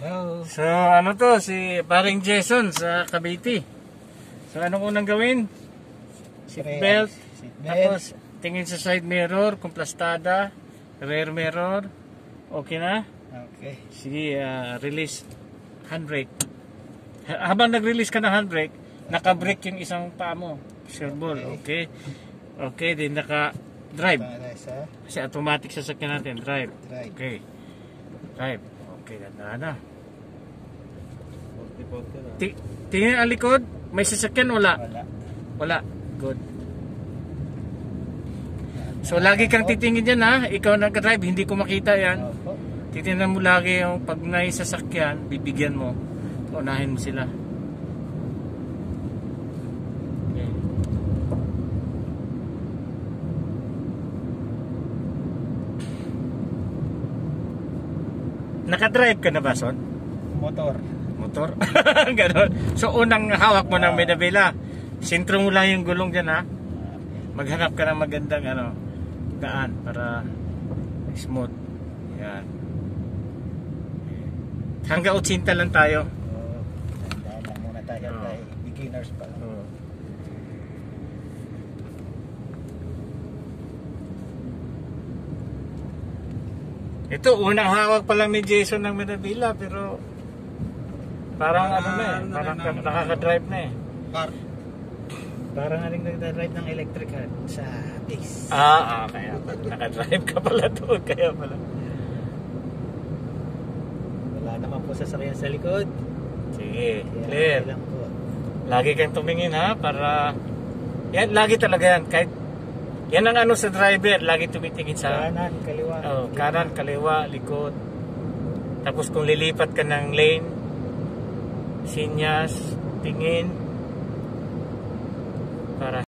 Hello. So ano to, si paring Jason sa Cavite. So ano unang gawin? Seatbelt. Tapos tingin sa side mirror, kung plastada, rear mirror. Okay na? Okay. Sige, release handbrake. Habang nag-release ka ng handbrake, naka-brake yung isang paa mo. Sureball, okay. Okay, din naka-drive. Kasi automatic sasakyan natin, drive. Okay. Drive. Okay, ganda na. Tingin ang likod, may sasakyan wala? Wala. Good. So lagi kang titingin dyan ha, ikaw nag-drive, hindi ko makita yan. Titingnan mo lagi yung pag may sasakyan, bibigyan mo. Unahin mo sila. Okay. Naka-drive ka na ba, Son? Motor. Motor? Ganon. So unang hawak mo ng medabela. Sintro mo lang yung gulong dyan ha. Maghanap ka ng magandang daan para smooth. Yan. Hanggang 80 lang tayo. Tandaan lang muna tayo tayo. Beginners pa. Ito, unang hawak pa lang ni Jason ng Medabila, pero parang parang nakaka-drive na eh. Parang naling nagda-drive ng electric sa base. Kaya naka-drive ka pala doon, kaya pala. Wala naman po sasakyan sa likod. Sige, clear. Lang po. Lagi kang tumingin ha, para yan, lagi talaga yan. Kahit yan ang sa driver, lagi tumitingin sa kanan, kaliwa. Kanan, kaliwa, likod. Tapos kung lilipat ka ng lane, sinyas, tingin. Para